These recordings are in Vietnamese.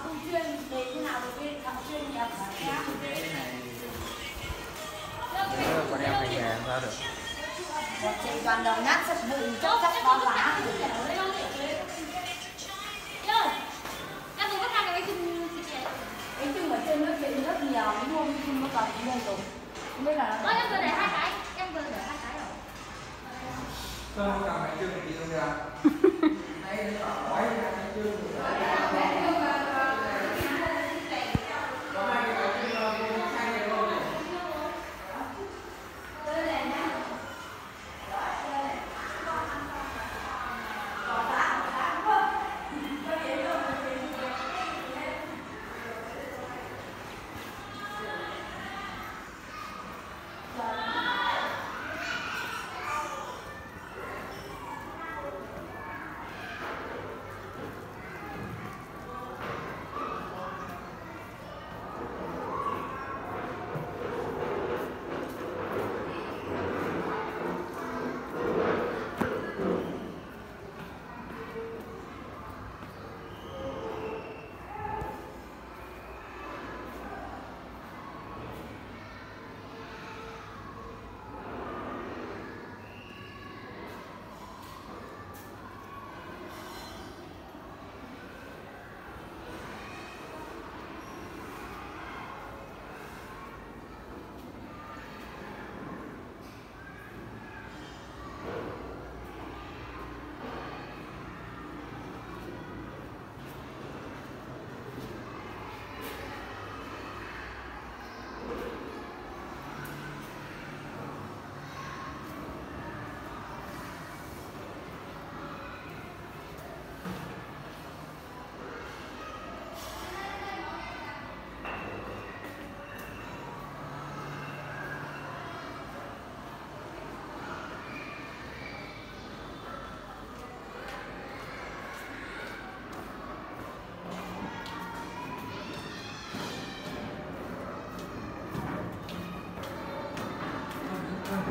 không chuyên thì thế nào được đi học chuyên nghiệp hả? Cái này con em hay về sao được. Một chị toàn đầu nhát rất bụi chắc chắc con lá. Bánh trưng ở trên nó chuyện rất nhiều, đúng không? Nhưng nó còn mua rồi. Không biết là em vừa để 2 cái, em vừa để 2 cái rồi. Không cần bánh trưng thì không ra. Đây là hỏi bánh trưng.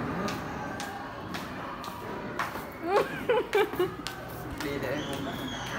Đi để không